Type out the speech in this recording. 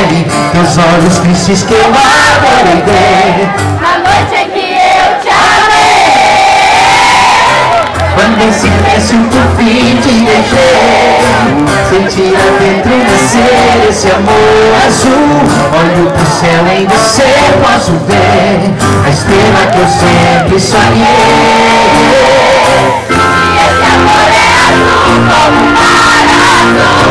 pele, teus olhos tristes que eu adorei ver. A noite em que eu te amei, Quando em silêncio por fim te deixei, senti dentro nascer esse amor azul. Olho pro céu, em você posso ver a estrela que eu sempre sonhei. e esse amor é azul como o mar azul.